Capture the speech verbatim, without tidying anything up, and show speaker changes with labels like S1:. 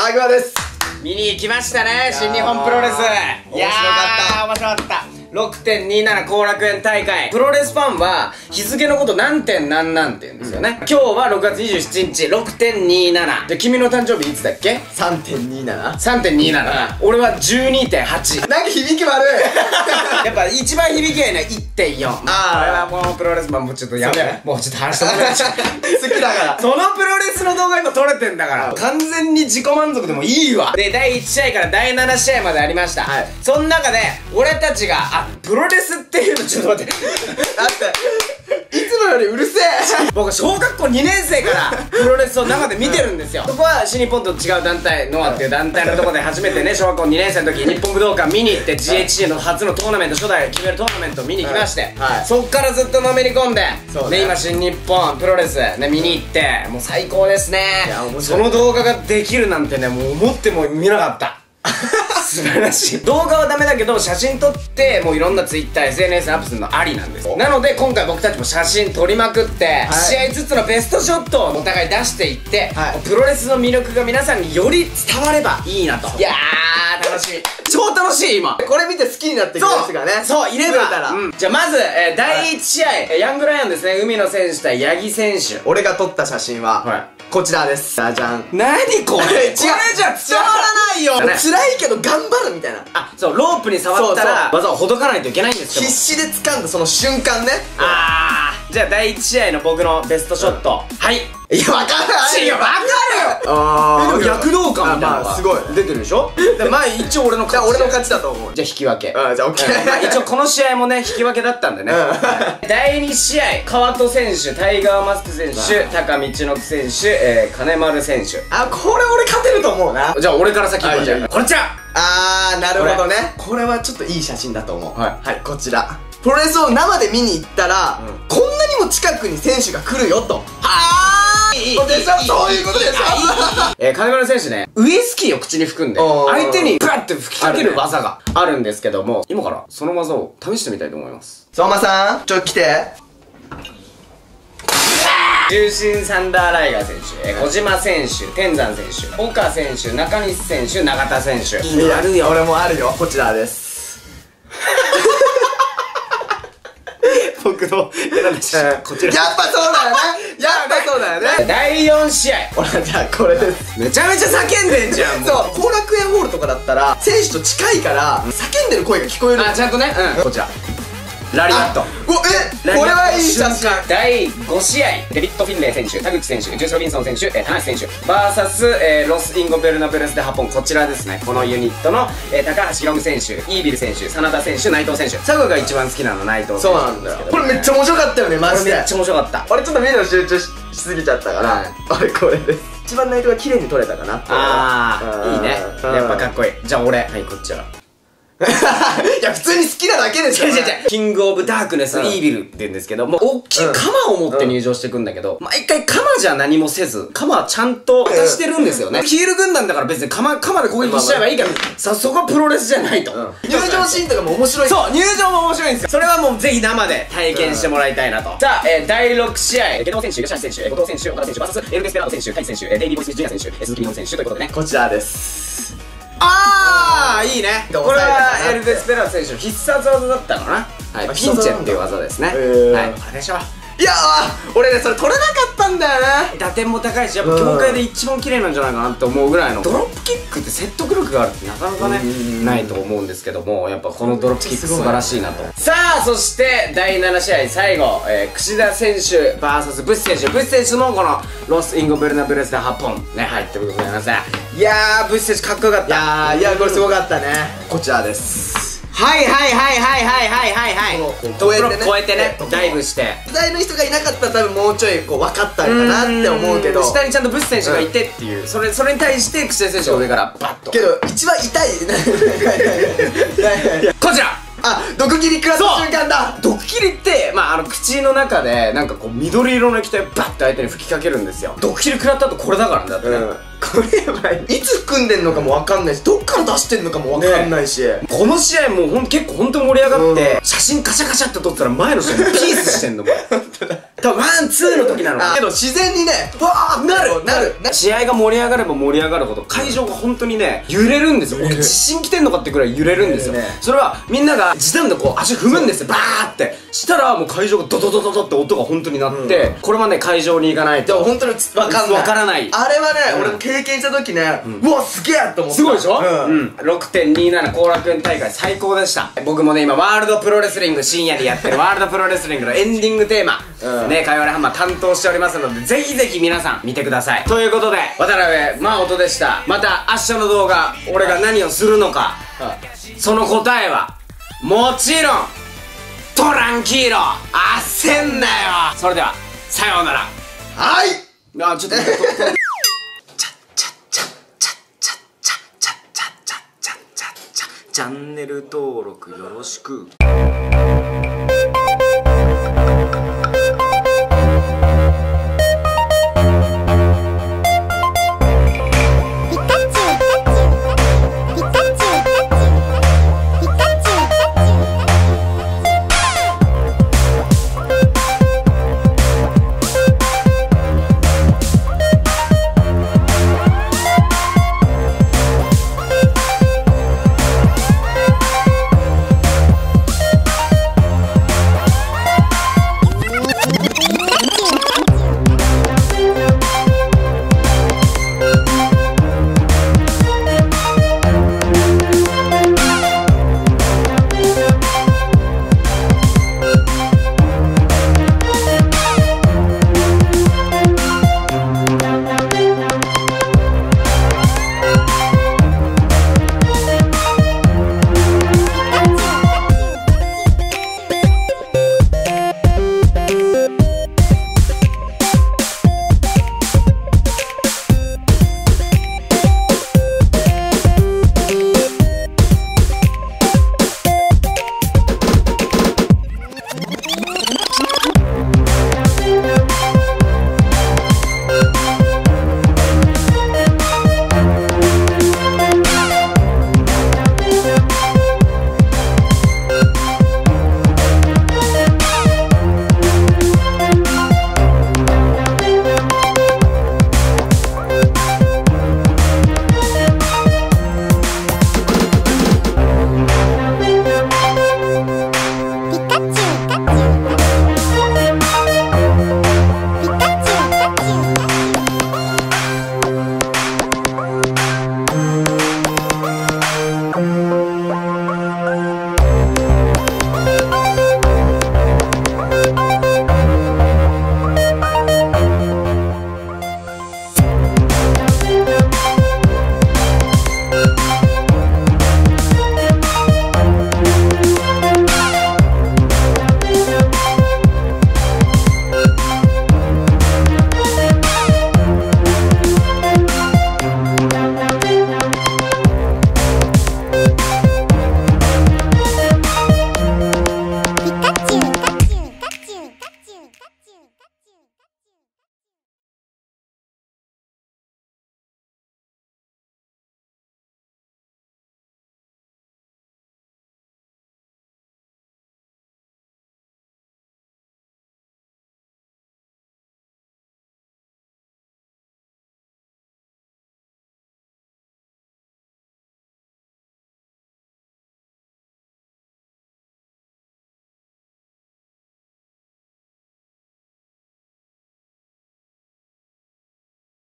S1: 川桑です。
S2: 見に行きましたね、新日本プロレス。いやー、面白かった。ろくてんにじゅうなな 後楽園大会。プロレスファンは日付のこと何点何なんって言うんですよね。うん、今日はろくがつにじゅうしちにち、ろくてんにじゅうなな。で、君の誕生日いつだっけ？
S1: さんてんにじゅうなな？
S2: さんてんにじゅうなな。俺は じゅうにてんはち。
S1: なんか響き悪い。
S2: やっぱ一番響きがいいのは いってんよん。
S1: あ
S2: あれはもうプロレスマンもうちょっとやめよう。もうちょっと話してもらっちゃう。
S1: 好きだから。
S2: そのプロレスの動画今撮れてんだから、完全に自己満足でもいいわ。で、だいいち試合からだいなな試合までありました。はい。その中で、俺たちが、あ、プロレスっていうのちょっと待って。
S1: だって、いつもよりうるせえ。
S2: 僕、小学校にねん生からプロレスを生で見てるんですよ。そこは新日本と違う団体、ノアっていう団体のところで初めてね、小学校にねん生の時、日本武道館見に行って、ジーエイチシー の初のトーナメント、初代決めるトーナメント見に行きまして、はい。そっからずっとのめり込んで、で、今、新日本プロレス、ね、見に行って、もう最高ですね。いや、面白い。その動画ができるなんてね、もう思っても見なかった。素晴らしい。動画はダメだけど写真撮ってもういろんなツイッター エスエヌエス にアップするのありなんです。なので今回僕たちも写真撮りまくって、はい、試合ずつのベストショットをお互い出していって、はい、プロレスの魅力が皆さんにより伝わればいいなと。いやー楽しい。超楽しい今。これ見て好きになってくる人がね、そういれば、うん、じゃあまず、えー、だいいち試合、はい、ヤングライオンですね。海野選手対八木選手。
S1: 俺が撮った写真は、はい、こちらです。じゃじゃん。
S2: 何これ。違うじゃ伝わらないよ。
S1: 辛いけど頑張るみたいな。
S2: あ、そう、ロープに触ったら技をほどかないといけないんですよ。
S1: 必死で掴んだその瞬間ね。
S2: あー、じゃあだいいち試合の僕のベストショット。はい。
S1: いや、わかんない。
S2: いや、わかるよ。
S1: あー、
S2: でも躍動感みたいなのが
S1: すごい
S2: 出てるでしょ。で、まあ一応俺の勝ち。
S1: 俺の勝ちだと思う。
S2: じゃあ引き分け。
S1: あ、じゃあオッケー。
S2: まあ一応この試合もね、引き分けだったんでね。だいに試合、川戸選手、タイガーマスク選手、高道の選手、えー、金丸選手。
S1: あ、これ俺勝てると思うな。
S2: じゃあ俺から先行こう。じゃあこれちゃ
S1: あー、なるほどね。これはちょっといい写真だと思う。はい、こちら。プロレスを生で見に行ったら、こんなにも近くに選手が来るよと。はーい。でしょ、そういうことでしょ。
S2: えー、金丸選手ね、ウイスキーを口に含んで、相手にブラッて吹きかける技があるんですけども、今からその技を試してみたいと思います。
S1: 相馬さん、ちょっと来て。
S2: 重心サンダーライガー選手、えー、小島選手、天山選手、岡選手、中西選手、永田選手。
S1: いいのあるよ。俺もあるよ。こちらです。
S2: 僕の選んだ写真、こちら。
S1: やっぱそうだよね。やっぱそうだよね。
S2: だいよん試合。
S1: ほら、じゃあこれです。
S2: めちゃめちゃ叫んでんじゃん。
S1: そう、後楽園ホールとかだったら選手と近いから叫んでる声が聞こえる。
S2: あ、ちゃんとね。うん、こちらラリアット。
S1: お、え、これはいい写真。
S2: だいご試合、デビッド・フィンレイ選手、田口選手、ジュース・ロビンソン選手、田中選手 バーサス、えー、ロス・インゴ・ベルナブレス・デ・ハポン。こちらですね。このユニットの、えー、高橋宏夢選手、イービル選手、真田選手、内藤選手。佐賀が一番好きなの内藤選手。
S1: そうなんだよ。これめっちゃ面白かったよね、マジで。
S2: めっちゃ面白かった。
S1: 俺ちょっと見るの集中しすぎちゃったから、あれこれです。一番内藤が綺麗に撮れたかな。
S2: あー、いいね。やっぱかっこいい。じゃあ俺、はい、こっちら。
S1: いや、普通に好きなだけでしょ。
S2: 違う違う違う。キングオブダークネス、イービルって言うんですけど、もう大きい鎌を持って入場してくんだけど、毎回鎌じゃ何もせず、鎌はちゃんと渡してるんですよね。ヒール軍団だから別に鎌、鎌で攻撃しちゃえばいいから、さ、そこはプロレスじゃないと。
S1: 入場シーンとかも面白い。
S2: そう、入場も面白いんですよ。それはもうぜひ生で体験してもらいたいなと。さあ、え、だいろく試合、下道選手、吉橋選手、後藤選手、岡田選手、バーサス、エルデスペラード選手、カイツ選手、デイビー・ボイス・ジュニア選手、鈴木みのる選手ということでね。
S1: こちらです。
S2: あー、いいね。これはエルデスペラード選手の必殺技だったのかな。はい、ピンチェっていう技ですね。はい、あれでしょ。
S1: いやー、俺ね、それ取れなかったんだよね。
S2: 打点も高いし、やっぱ協会で一番綺麗なんじゃないかなって思うぐらいのドロップキックって説得力があるってなかなかねないと思うんですけども、やっぱこのドロップキック素晴らしいなと。さあ、そしてだいなな試合最後、えー、櫛田選手 ブイエス ブッシュ選手。ブッシュ選手のこのロス・インゴ・ベルナブレスではっぽんね、はいってことでございます。いやー、ブッシュ選手かっこよかった。
S1: いやー、いや、これすごかったね。こちらです。
S2: はいはいはいはいはいはいはいはい。
S1: 超えてね、
S2: 超えてね、ダイブして
S1: 世代の人がいなかったら多分もうちょいこう分かったのかなって思うけど、
S2: 下にちゃんとブス選手がいてっていう、それそれに対して櫛田選手が上からバッと。
S1: けど一番痛い
S2: こちら。
S1: あ、毒斬り食らった瞬間だ。
S2: 毒斬りって、まああの口の中でなんかこう緑色の液体をバッて相手に吹きかけるんですよ。毒斬り食らった後これだからね、だってね。これやばい。いつ含んでんのかも分かんないし、どっから出してんのかも分かんないし、 この試合もうほんと結構ほんと盛り上がって、写真カシャカシャって撮ったら前の人にピースしてんのもん。 多分ワンツーの時なのか
S1: けど自然にねわーなるなる
S2: 試合が盛り上がれば盛り上がるほど会場が本当にね揺れるんですよ。地震来てんのかってくらい揺れるんですよ。それはみんなが時短でこう足踏むんですよ。バーってしたらもう会場がドドドドドって音が本当になってこれはね会場に行かないと
S1: 本当に分かんない
S2: 分からない。
S1: あれはね俺も経験した時ねうわすげえと思った。
S2: すごいでしょ。うん ろくてんにーなな 後楽園大会最高でした。僕もね今ワールドプロレスリング深夜でやってるワールドプロレスリングのエンディングテーマねかいわれハンマー担当しておりますのでぜひぜひ皆さん見てください。ということで渡辺真音でした。また明日の動画俺が何をするのかその答えはもちろんトランキーロ焦んなよ。それではさようなら。
S1: はい
S2: あちょっと待ってチャンネル登録よろしく。